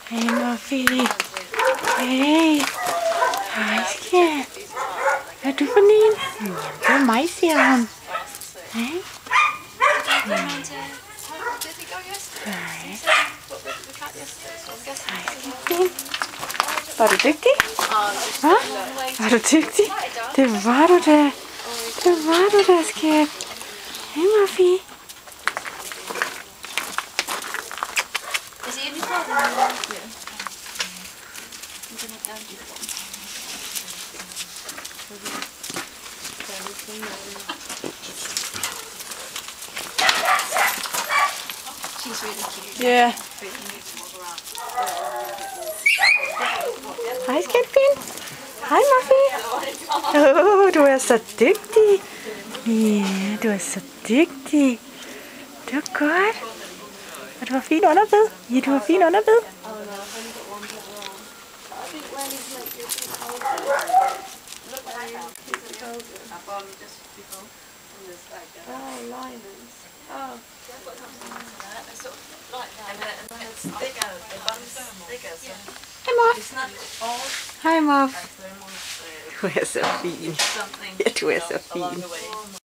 Hej Muffy. Hej. Hej skat. Hvad er du for en? Jamen, det er mig, siger hun. Hej. Hej. Hej. Var du dygtig? Hva? Var du dygtig? Det var du da. Det var du da, skat. Hej Muffy. She's really cute. Ja. Hej skatfin. Hej Muffy. Du er så dygtig. Ja, du er så dygtig. Det var godt. Og du har fin underbid. Ja, du har fin underbid. Hej Muff. Hej Muff. Du er så fin. Ja, du er så fin.